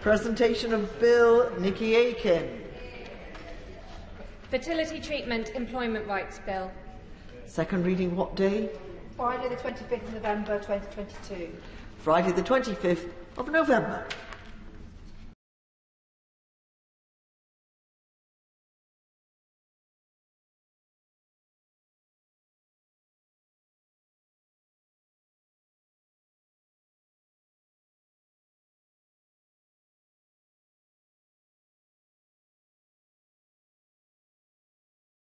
Presentation of Bill Nickie Aiken. Fertility Treatment Employment Rights Bill. Second reading what day? Friday the 25th of November 2022. Friday the 25th of November.